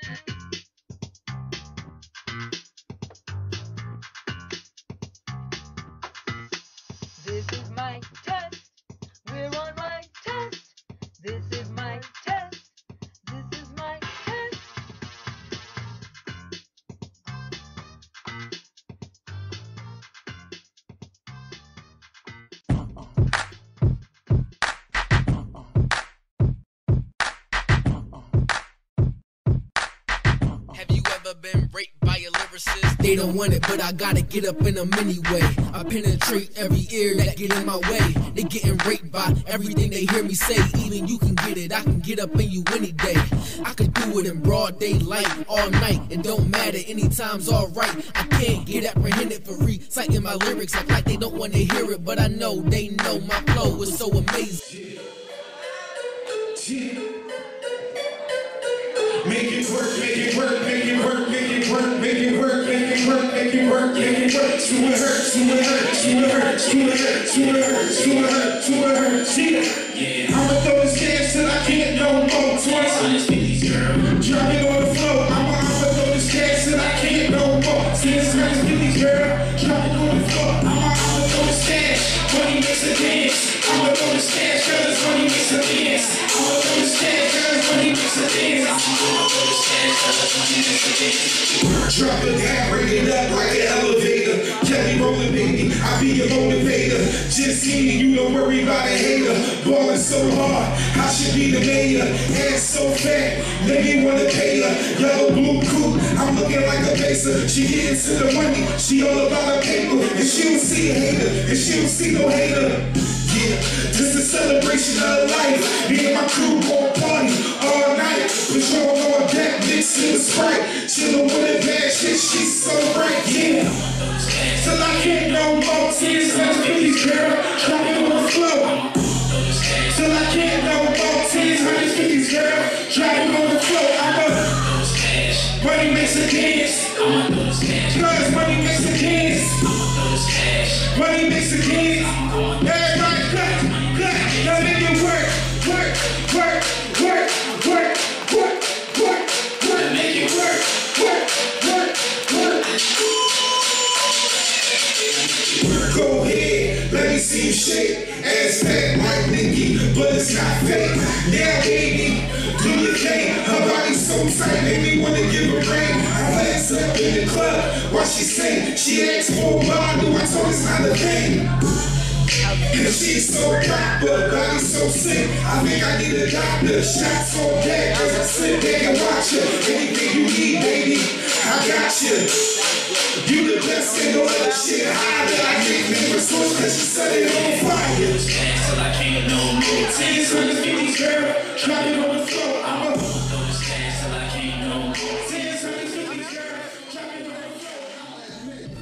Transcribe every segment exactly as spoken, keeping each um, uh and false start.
This is my test. We're on my test. This is my test. This is my test. Have you ever been raped by a lyricist? They don't want it, but I gotta get up in them anyway. I penetrate every ear that get in my way. They getting raped by everything they hear me say. Even you can get it, I can get up in you any day. I could do it in broad daylight, all night. It don't matter, anytime's alright. I can't get apprehended for reciting my lyrics. Act like they don't want to hear it, but I know they know my flow is so amazing. Make it work, make it work, make it work, make it work, make it work, make it work, make it work, make it work. To it hurts, to it hurts, to it hurts, to it hurts, to it hurts, to it hurts, to it hurts. Yeah, I'ma throw this gas till I can't no more. Twice on this fifties, girl. Drop it on the floor. I'ma I'ma throw this gas till I can't no more. See this on this fifties, girl. Drop it on the floor. I'ma I'ma throw this cash. Money makes a dance. I'ma throw this cash, cause money makes a dance. I'ma throw this cash, cause money makes a dance. Drop it down, bring it up like an elevator. Kelly rolling, baby, I be your motivator. Just see you, don't worry about a hater. Ballin' so hard, I should be the mayor. Ass so fat, make me wanna pay her. Yellow, blue coupe, I'm looking like a baser. She get into the money, she all about her paper. And she don't see a hater, and she don't see no hater. Yeah, this is a celebration of life. Me and my crew gon' party all night. Patrol on deck, mixing with Sprite. Chillin' with a bad shit, she's so bright, yeah. Till I can't no more tears, let's please, girl. Drop it on the floor. Till I can't no more tears, let's please, girl. Drop it on the floor. I'm a money makes a dance. Cause money makes a dance. Money makes a dance. Everybody clap, clap. Now make it work, work, work, work, work, work, work, work. Make it work, work, work, work. Go ahead, let me see you shake. Ass fat like Nicki, but it's not fake. Now baby, do your thing. Her body's so tight, make me wanna give her rain. I flex up in the club while she sing. She asked for a bottle, I told her it's not a thing. And she's so proper, body so sick. I think I need a doctor. Shots on deck, cause I sit back and watch her. Anything you need, baby, I got you. You the best in all that shit higher. I can't make a source cause she set it on fire. Till I can't no more. Tears on the fifties, girl. Drop it on the floor. I'm a till I can't no more. Tears on the fifties, girl. Drop it on the floor.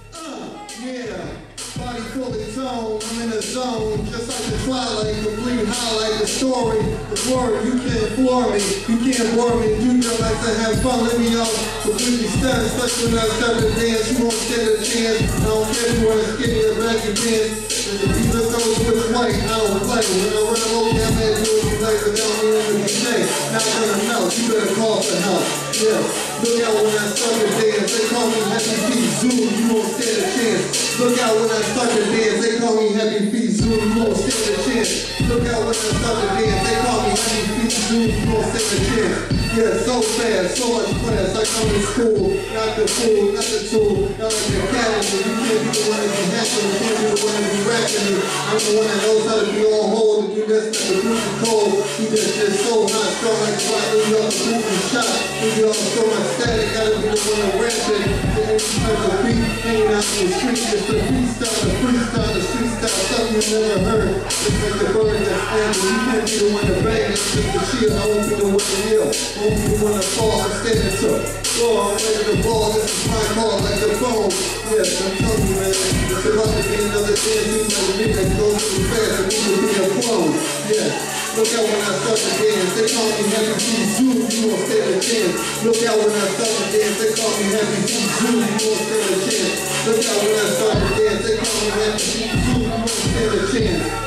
Uh, yeah. Body fully toned, I'm in the zone, just like the twilight, complete highlight the story. The word, you can't floor me, you can't bore me. You don't like to have fun, let me out completely stunned, especially when I start to dance. You won't stand a chance. I don't care if you want to skinny or baggy pants. Even though it's white, I don't play. When I run a low down there, do what you like, but don't mean what you say. Not gonna melt, you better call for help. Yeah, look out when I start to dance. They call me Happy Feet Zoom, you won't stand a chance. Look out when I start to dance. They call me Happy Feet Zoom, you won't stand a chance. Look out when I start to dance. They call me Happy Feet Zoom, you won't stand a chance. Yeah, so fast, so much class. I come to school, not the fool, not the tool, not like the academy. You can't be the one that be hacking, you can't be the one that be rapping me. I'm the one that knows how to be on hold and do this like the group is cold. You just just so hot, strong like fly, leave you off the group and shot. Leave you off so much static, gotta be the one that rap it. The any type of beat, hanging out in the street, it's the freestyle, the freestyle, the street style, something you never heard. It's like the bird that's standing. You can't be the one to bang, it's just the shield. I won't be the one to heal. I won't be the one to fall, I'm standing to. Oh, I'm ready to ball, this is my call, like the phone. Yes, I'm telling you, man, it's about to be another dance. You like me that goes too fast, and you can be a clone. Yeah, look out when I start to dance. They call me Happy Feet Zoom, you won't stand a chance. Look out when I start to dance. They call me Happy Feet Zoom, you won't stand a chance. Look out when I start to dance. They call me Happy Feet Zoom, you won't stand a chance. Yeah,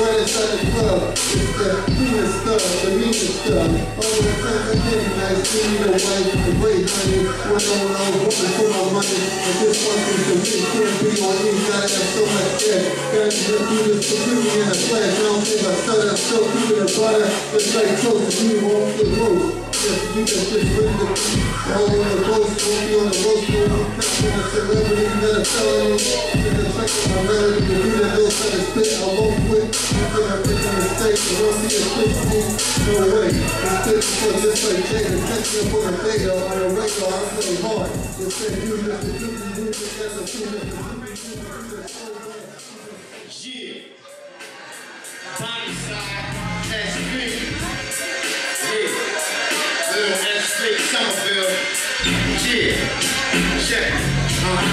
right inside the club. It's the cleanest stuff, the meanest stuff. All the times I get nice, give me the wife, the great honey. When no one else working for my money. But this one thing for me can't be on me. Gotta have so much cash. Gotta just do this to put me in a flash. I don't think I start up so keep it a butter. It's like toast, you won't get roast. Yes, you can just bring the beat. All on the roast, won't be on the roast. Won't be cracking a celebrity. You gotta tell them. You can check my melody. The dude that knows how to spit, I won't quit. You think I'm making a mistake. You won't see a spit for me. No way. It's spit for just like Jada. Catch me up on a beta. On a regular, I play hard. Just say you just the dude. You just got the dude. Yeah. Body side, S B. Yeah. Little S B Somerville. Yeah. Check. Uh-huh.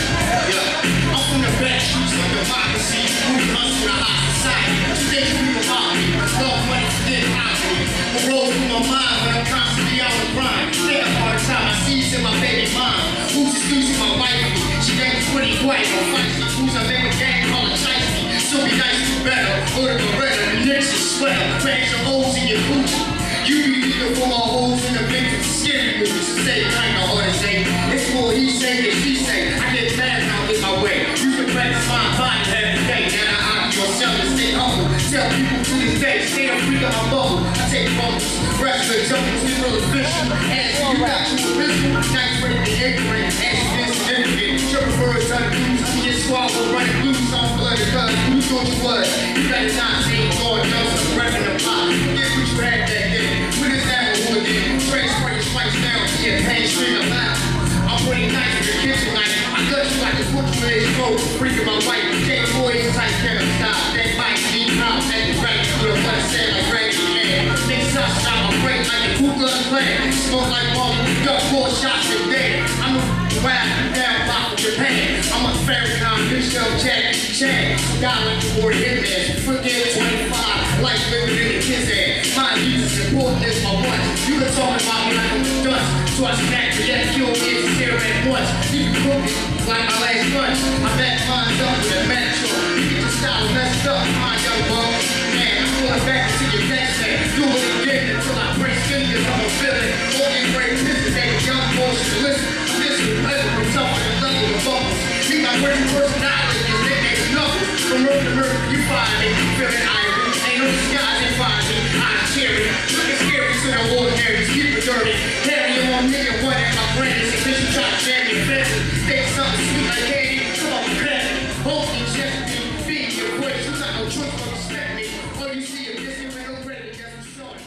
Yeah. I'm from the back streets of democracy. We hustle in a high society. Today you read about me. Love money, then poverty. I roll through my mind when I'm constantly on the grind. Think of all the time I see you in my baby mom. Who's excusing my wife? She got me pretty quiet. I'm feisty. Who's I make a gang called a shiesty. So be nice to better. Order the Beretta, the Knicks and sweater. Crash your holes in your booty. You be looking for my holes in the victim. Scary movies. The same kind of hard as they. It's more he say than she say. I get mad now in my way. You can practice my body every day. And I honor yourself and stay humble. Tell people to this day, stay a freak of my bubble. I take bubbles, wrestler, jumping to real official. As you got your physical, nice way to be ignorant. As you insignificant, triple birds on the news. You get swallowed, running loose on blood. Cause who thought you was? You better not say George Nelson, repping the pot. Forget what you had that day. When is that one again? Transfer your stripes down to your pants, string of loud. I'm pretty nice in your kitchen night. I cut you like a butcher in his throat. Freaking my wife. Take boys type kind of style. That bike deep out. At the right to the left side like Randy Man. Next time stop my break like a Ku Klux Klan. Smoke like Marvel. Got four shots a day. I'm a wild down pop of Japan. I'm a Farrakhan, Michelle Jack, Chad. God like the word hitman. Forget twenty-five. Life living in the kid's ass. My Jesus important is my one. You been talking about me like I'm dust. So I snack to that kill me and stare at once. You can cook it like my last lunch. I back mine up with a match on. You get your style messed up, my young buck. Man, I'm going back to your next man. Do it again until I break skin because I'm a villain. All these great pieces, they young boys should listen. This is pleasure from tougher than nothing with bubbles. You got great personality, your nickname is nothing. From murder to murder, you find me. Feeling iron. Ain't no disguise in find me. I'm cherry. Looking scary, so no ordinary. Keep it dirty. Carry on nigga, one at my brains. And bitch, you try to jam your fences. Think something sweet like candy. Come on, grab it. Hold me, chest me. Feed your voice. You got no choice but respect me. All you see is this, you ain't no credit. Guess I'm short.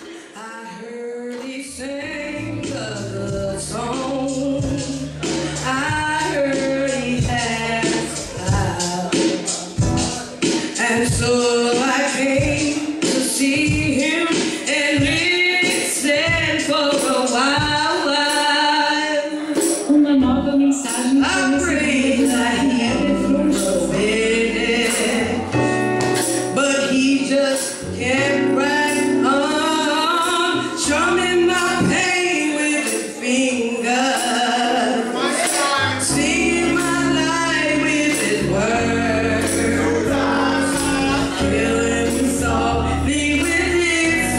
I heard he sang the song. I heard he had style. And so I came to see him and listen for a while. Uma nova mensagem I pray that he would forbid it, but he just kept right on, strumming my pain with his fingers, singing my life with his words, killing me softly with his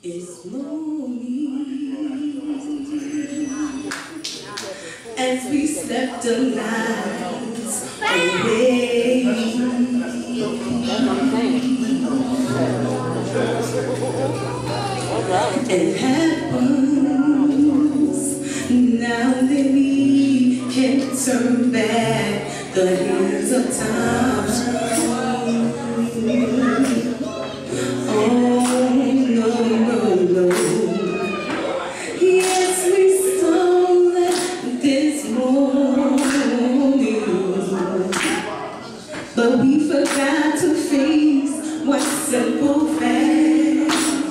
It's morning as we slept the night away, and happens now that we can turn back the hands of time. But we forgot to face one simple fact.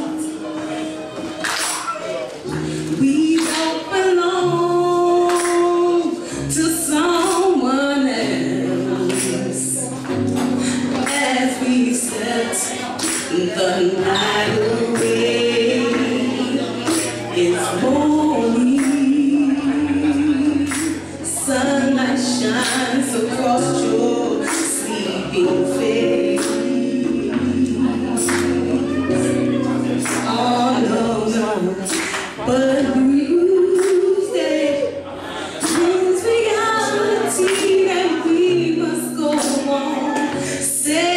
We don't belong to someone else. As we slept the night away, it's morning. Sunlight shines across your sleeping face. Oh no, no, but Tuesday brings reality that we must go on. Say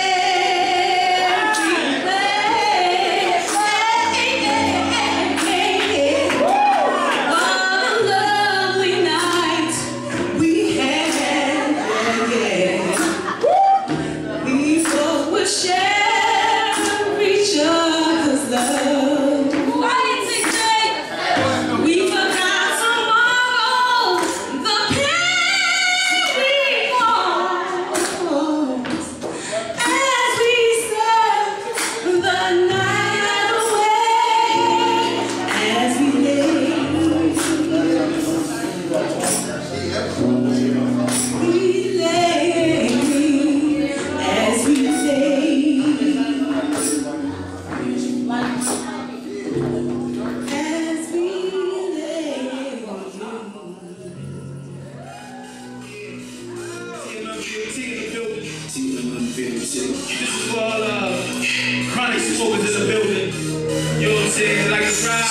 This is for all uh, chronic smokers in the building. You know what I'm saying? Like a ride.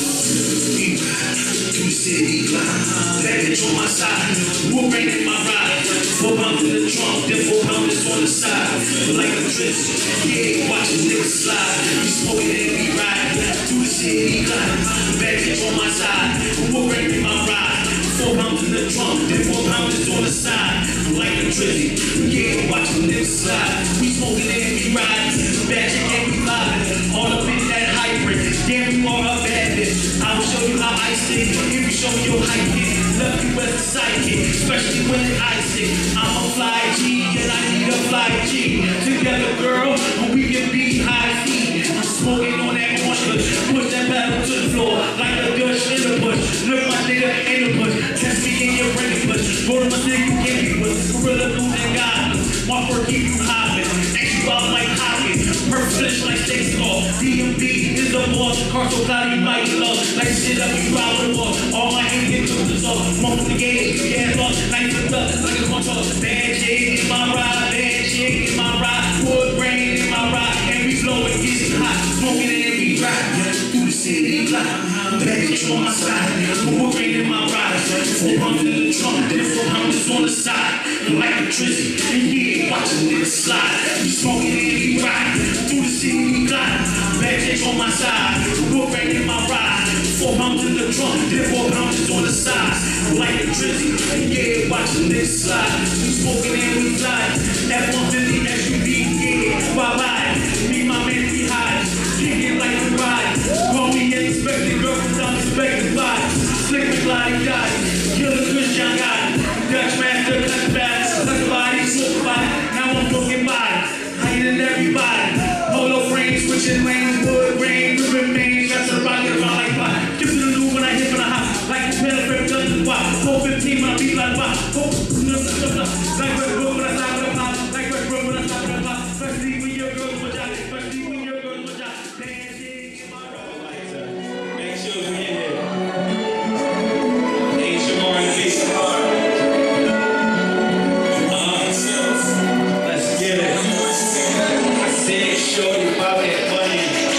To the city, baggage on my side. Wood rain in my ride. Four pounds in the trunk, then four pounds on the side. Like a drip, yeah, watching niggas slide. We smoking and we ride. To the city, baggage on my side. Wood rain in my ride. Four pounds in the trunk, then four pounds on the side. Like a drizzy, yeah, watching niggas slide. We smoking and we ride. Bagging and we live. All up in that hybrid. Yeah, we are a bad bitch. I will show you how I stick. If you show me your hype, love you as a sidekick. Especially when I stick. I'm a fly G and I need a fly G. Together, girl, we can be high speed. I'm smoking on that monster. Push that pedal to the floor like a Dutch in the bush. Look my nigga in the bush. Test me in your brain push. Go to my nigga, you can't be with. Gorilla losing godless. My work keep you hopping. X you out like Hopkins. Perfect flesh like steak skull. D M B is the boss. Carso Gotti might love. Like shit up, you ride with the wall. All my Indian dudes off. One with the game, you can't lost. Like the duck, like a bunch of bad chick in my ride. Bad chick in my ride. Wood grain in my ride. And we blow it, getting hot. Smoking and we ride. Through the city, like baggage on my side. Wood grain in my ride. Four hundred in the trunk, then four hundred on the side. Like a drizzy, and yeah, watching niggas slide. We smoking and we ride. Through the city, we glide. Baggage on my side. Wood grain in my ride. Four pounds in the trunk, then four pounds on the side. Like a drizzy, and yeah, watching niggas slide. We smoking and we glide. F one fifty S U V, yeah, bye bye. Me, my man, we hide. Kicking like a ride. Call me unexpected, girlfriends unexpected vibes. Slick with gliding guys. Killer Christian guy. Dutch master, Dutch bass. Like a body, smoke body. Now I'm broken body. Hiding everybody. Polo frame, switching lanes, wood grain, ribbon mains. That's a rocket around like fire. Give me the loop when I hit when I hop. Like a pedal for doesn't why. four fifteen when I beat like why. Like Red Bull when I stop with a pop. Like Red Bull when I stop with a pop. Especially when your girls watch out. Especially when your girls watch out. Dancing in my road. Make sure we in here. Ain't Shamar and B. Let's get it. I said, shorty, pop that money.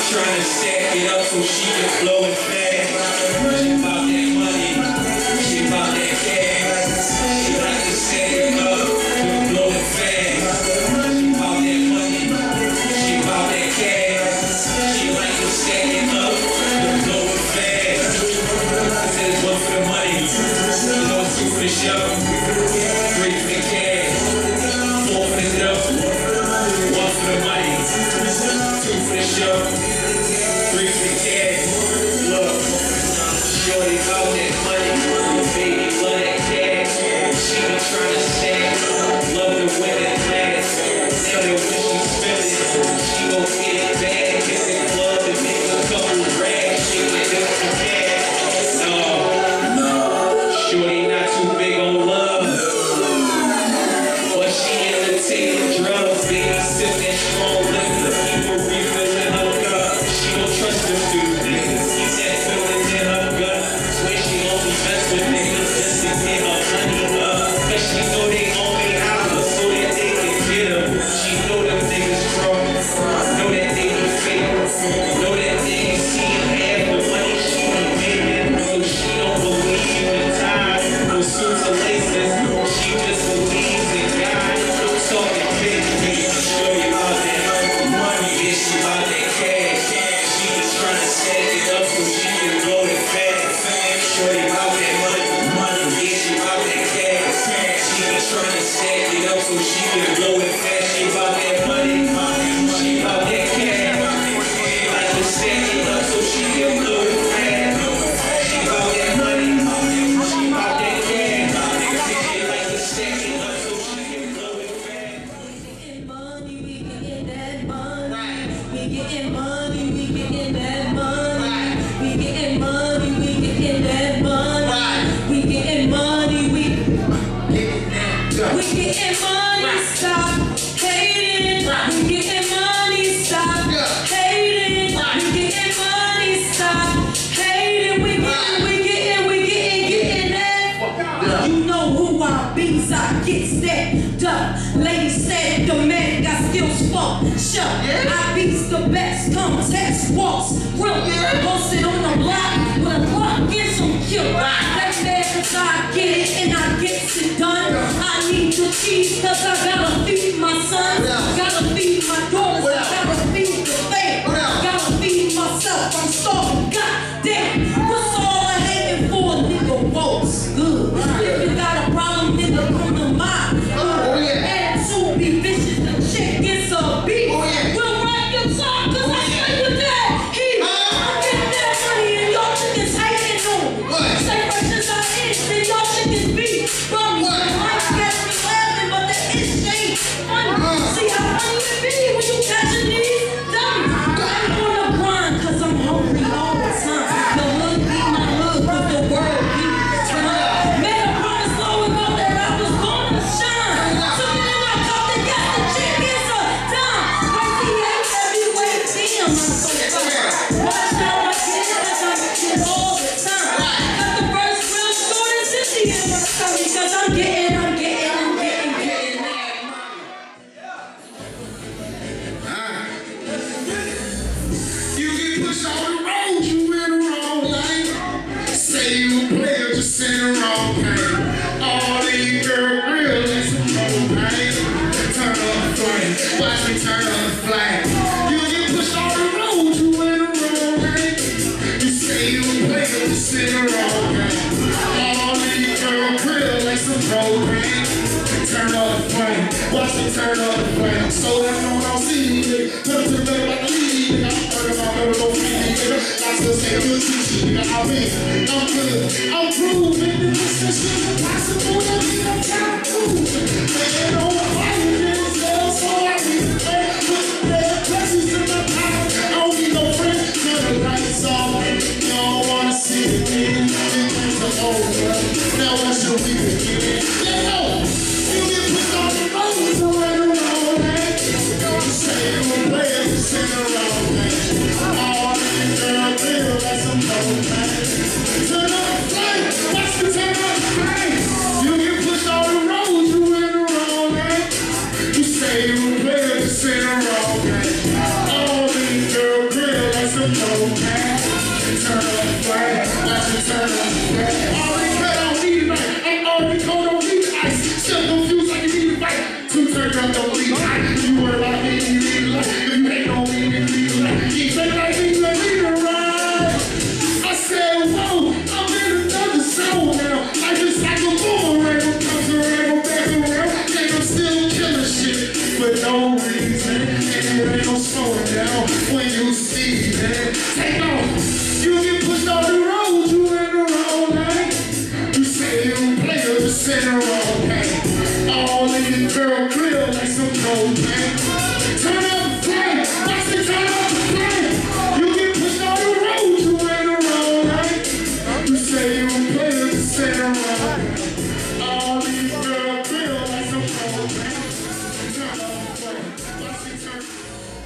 trying to stack it up so she can blow it fast. She about that money, she about that cash. She like to stack it up and blow it fast. She about that money, she about that cash. She like to stack it up and blow it fast. I said it's one for the money, you know it's two for the show, three for the cash, four for the dough, one for the money, two for the show, three for the cash. Look, shorty about that money, baby love that cash. She be trying to stack, love the women class. Now that when she spend it, she gon' get it back. Hit the club and make a couple rags. She get up for cash. No, no, shorty not too big on love, but she into taking drugs. Baby sip that strong liquor, keep her refilling her cup. She don't trust them dudes, niggas. Keep that feeling in her gut. Swear she only mess with niggas just to get her money up. Cause she know they only holler so that they can get her. She know them niggas strong, know that they be fake, know that they ain't seen half the money she be making. So she don't believe in time, no suits or laces. She just believes in God. Talking big, nigga, show you about that money, yeah, she about that cash. She just trying to stack it up so she can blow it fast. Shorty about that money, money, yeah, she about that cash. She just trying to stack it up so she can blow it fast. She about that money, she about that cash. She like to stack it up so she can blow it fast. She about that money, she about that cash. She like to stack it up so she can blow it fast. Getting money, we getting that money. We getting money, we getting that money. We getting money, we getting that money. We getting money, we we getting money. Stop hating. We getting money. Stop hating. We getting money. Stop hating. We getting, we getting, we getting, getting that. You know who I be, so I get that up. Lady said the man got skills for sure. I beats the best, come test walks. Real posted on the block with a block and some kill. That man, cause I get it and I get it done. I need to cheese cause I gotta feed my son. Gotta feed my daughters, I gotta feed the fam. Gotta feed myself, I'm starving. God damn, what's all I hating for, nigga? What's good? If you got a problem, nigga, come to mine. Attitude be vicious, the chick gets a beat. We'll write your talk cause I say with that heat. I'm getting that money and y'all chickens hating on me. Say versus I is, then y'all chickens beat. Bummy, life gets me laughing, but the itch ain't funny. See how funny it be when you catching these dummies. I'm on the grind cause I'm hungry all the time. The hood be my hood cause the world be time. Made a promise long ago that I was gonna shine. So then I thought they got the chickens a dime. Crazy ain't heavyweight, damn, I'm so fine. Watch how I get it cause I get it all the time. Got the first real short and sixty in my stomach cause I'm getting, I'm getting, I'm getting, getting that money. You get pushed on the road, you in the wrong lane. Say you a player, just in the wrong game. All these girl grills is some propane. Turn on the flame, watch me turn on the flame. You get pushed on the road, you in the wrong lane. You say you a player, just in the wrong game. All these girl grills like some propane. Turn on the flame, watch me turn on the flame. So that no one don't see me, put it to the like a lead, nigga. I'm hurt about never go free, nigga. I still say good teacher, nigga. I mean, I'm good. I'm proving that this shit's impossible to be no time moving. Man, on fire, niggas hell, so I need to pay. Put some red blessings in my pocket. I don't need no friends. Turn the lights off. You don't wanna see it, nigga. Things are over. Now what's your we begin? Let go. You get put on the road, so I don't know that. You say you a player, you say the wrong thing. All these girls feel like some propane. Turn on the flame, watch me turn on the flame. You get pushed on the road, you in the wrong lane. You say you a player. some cocaine. Turn up flat, watch it turn up flat. Already cut, I don't need it. I'm already cold, don't need ice. Still confused like you need to fight. Two turns up, don't need ice. You worry about me, you need life. If you hate on me, you need life. You say like me, let me to ride. I said, whoa, I'm in another zone now. I just like a boomerang, comes around, back around. And I'm still killing shit for no reason. And there ain't no slowing down when you see that. Take off, you get pushed on the road, you in the wrong lane. You say you play the center wrong game. All in your girl grill like some cocaine. Turn up the flame, watch it turn up the flame. You get pushed on the road, you in the wrong lane. You say you play the center wrong game. All in your girl grill like some cocaine. Turn up the flame, watch it turn up the flame.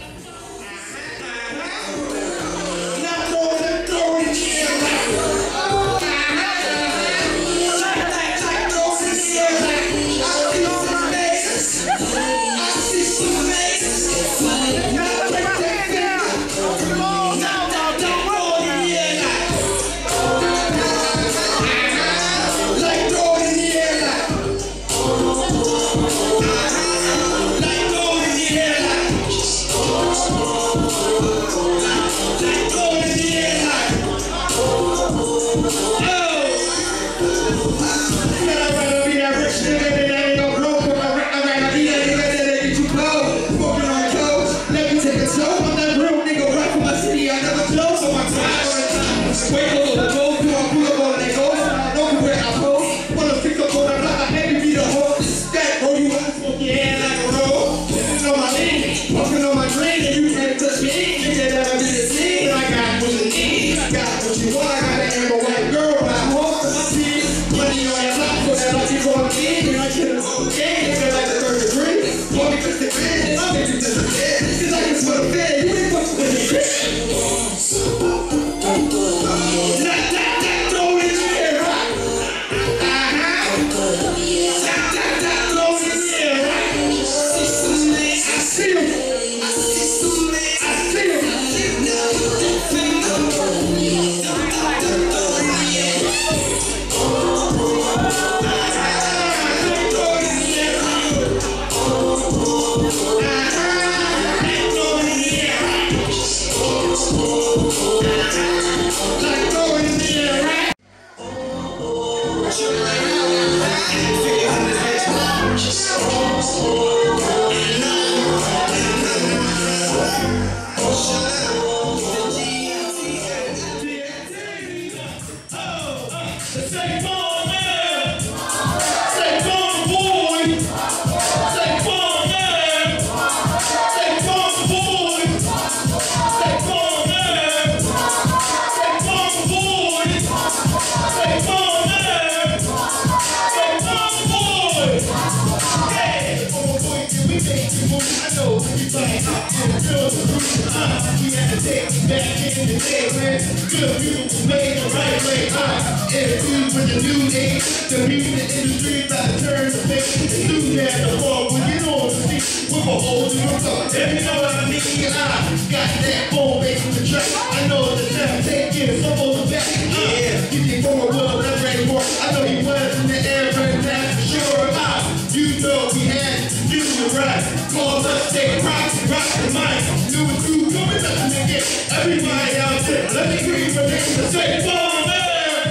The music industry about to turn the face. It's new that the ball will get on the seat with a whole new thought. If you know what I mean, I got that phone bass in the track. I know the time take years, I'm on the back. Yeah, you think for a world that's ready for. I know he was in the air right now for sure. Ah, you know we had to do the right. Calls us, take props, rock the mic. New and two, coming up to get everybody out there. Let me hear you from the say, "Bomb man."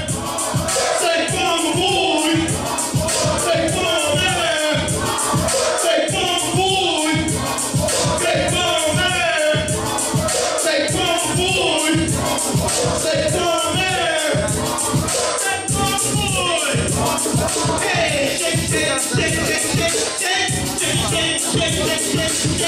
Say, "Bomb boy." Say, "Bomb man." Say, "Bomb boy." Say, "Bomb man." Say, "Bomb boy." Say, "Bomb man." Say, "Bomb boy." Hey, shake, shake, shake, shake, shake, shake, shake, shake, shake, shake, shake,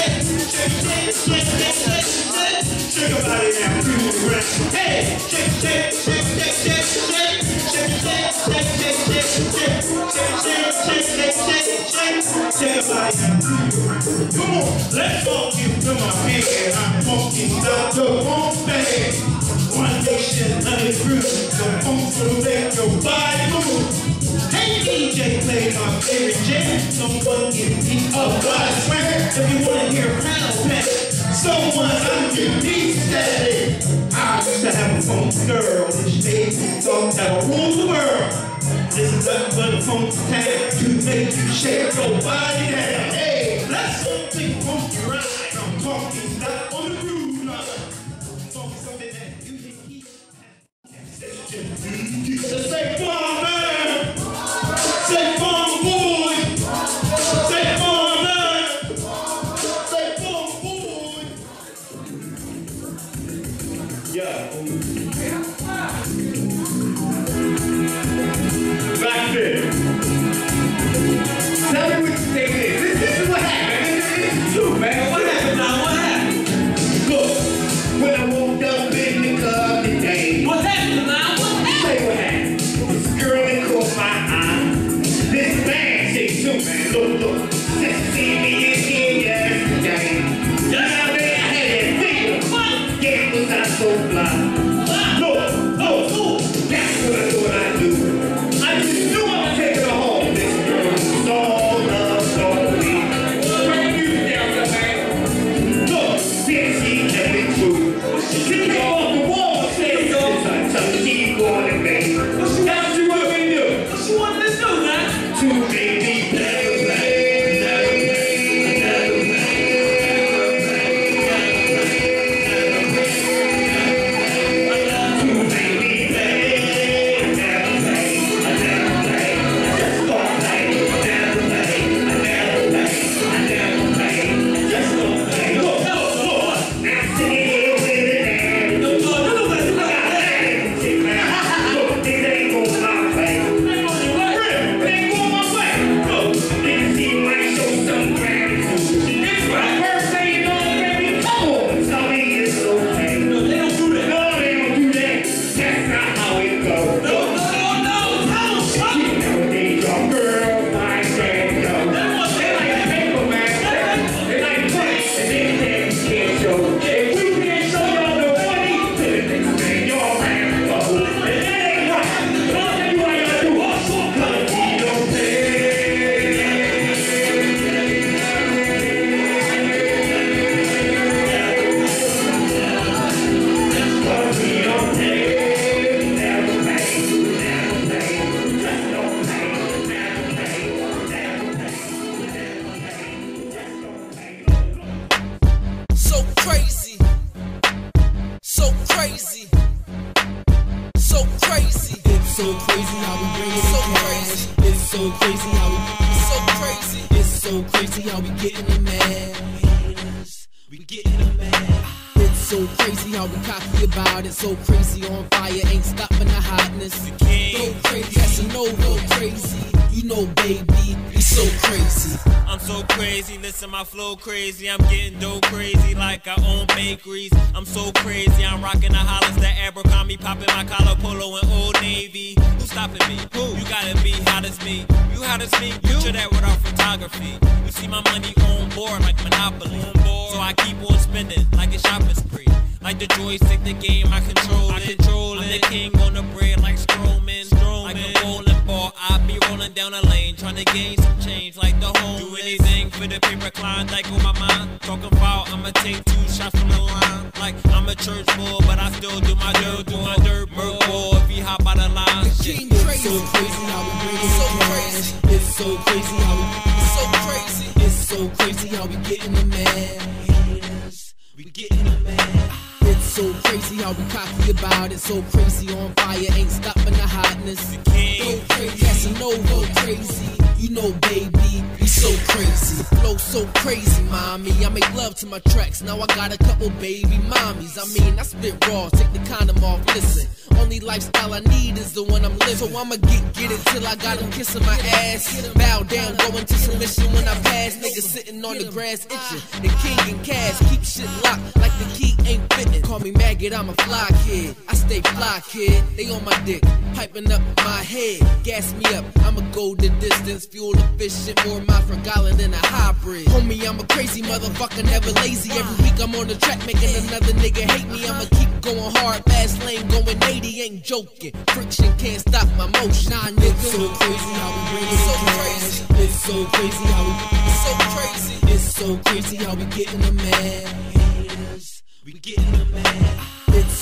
shake, shake, shake, shake your body now to the ground. Hey, shake, shake, shake, shake, shake, shake, shake, shake, shake, shake, shake, shake, shake, shake, shake, shake, shake your body now to the ground. Come on, let's walk into my bed. I'm walking out the wrong bed. One nation under cruise, the phone to make your body move. Hey D J, play my favorite jam. Someone give me a body swag. If you wanna hear pound pack, someone underneath that. the funky girl. This stage thought that I rule the world. This is nothing but a funky tag to make you shake your body down. Hey, let's go take a funky ride. I'm funky, not on the groove line. Funky something that you can keep. Say fun, man. Say fun, boy. Say fun, man. Say fun, boy. Yeah. Back there. Tell me what you think it is. This, this is what happened. This, this is true, man. What happened now? What happened? Look, when I woke up in the club today. What happened now? What happened? Say what happened. This girl that caught my eye. This man, say too, man. Look, look. Just see me in here yesterday. Now man, I had that figure. What? Yeah, was I so blind? Look, look, look. That's what I thought I'd do. I just knew I was taking her home. This girl was all love, slowly. Turn the music down, young man. Look, then she kept it true. She came off the wall and said, son, son, keep going to bed. That's what you want me to do. What you want me to do, man? To make me better, better. So crazy on fire, ain't stopping the hotness. The king. Go crazy, Casanova, go crazy. You know, baby, we so crazy. I'm so crazy, listen, my flow crazy. I'm getting dope crazy like I own bakeries. I'm so crazy, I'm rocking the Hollis, the Abercrombie, popping my collar polo and Old Navy. Who's stopping me? Who? You gotta be hot as me. You hot as me? Picture that with our photography. You see my money on board like Monopoly. On board. So I keep on spending like a shopping spree. Like the joystick, the game, I control I it. Control I'm it. The king on the bread like Strowman. Strowman. Like a bowling ball, I be rolling down the lane, trying to gain some change like the home. Do anything for the paper, Klondike on my mind. Talking about I'ma take two shots from the line. Like I'm a church boy, but I still do my dirt, do my dirt Merc boy, if he hop out of line. The king crazy. So crazy how we bring it so crazy. It's so crazy how we, it's so crazy. It's so crazy how we getting the man. We getting the man. It's so crazy how we cocky about it. So crazy on fire, ain't stopping the hotness. The king. Go crazy, Casanova, crazy. You know, baby, we so crazy. Flow so crazy, mommy. I make love to my tracks. Now I got a couple baby mommies. I mean, I spit raw, take the condom off. Listen, only lifestyle I need is the one I'm living. So I'ma get get it till I got them kissing my ass. Bow down, go into submission when I pass. Niggas sitting on the grass itching. The king and cash keep shit locked like the key ain't fitting. Call me maggot, I'm a fly kid. I stay fly, kid. They on my dick, piping up my head. Gas me up, I'ma go the distance. Fuel efficient, more miles per gallon than a hybrid. Homie, I'm a crazy motherfucker, never lazy. Every week I'm on the track making another nigga hate me. I'ma keep going hard, fast lane going eighty, ain't joking. Friction can't stop my motion. Nah, nigga. It's so crazy how we bring it so crazy. It's so crazy how we, it's so crazy. It's so crazy how we getting the man. We getting the man. It's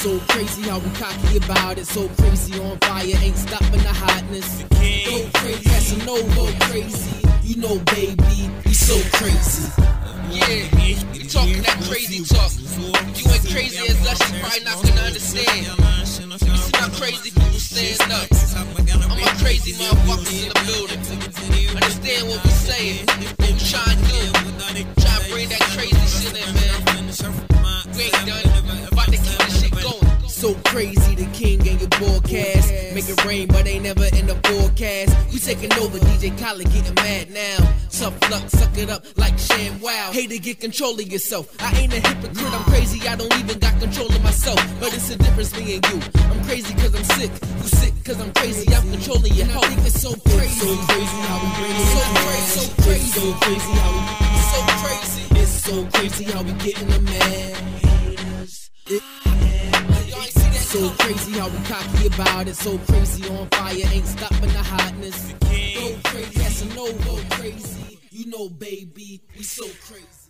so crazy how we cocky about it. So crazy on fire, ain't stopping the hotness. Go crazy, Casanova crazy. You know, baby, we so crazy. Yeah, you talking that crazy talk. You ain't crazy unless you probably not gonna understand. You see how crazy people stand up. I'm a crazy motherfucker in the building. Understand what we saying, what we trying to do. Try to bring that crazy shit in, man. We ain't done, about to keep this shit going. So crazy, the king and your broadcast. Make it rain, but ain't never in the forecast. We taking over, D J Khaled getting mad now. Tough luck, suck it up like Sham Wow. Hey, to get control of yourself. I ain't a hypocrite, I'm crazy, I don't even got control of myself. But it's a difference, me and you. I'm crazy cause I'm sick. You sick cause I'm crazy, I'm controlling your health. It's so crazy, so crazy how we bring it. So crazy, so crazy, so crazy how we. So crazy, it's so crazy how we getting the man. It, so crazy how we cocky about it. So crazy on fire, ain't stopping the hotness. Go crazy, Casanova crazy. You know, baby, we so crazy.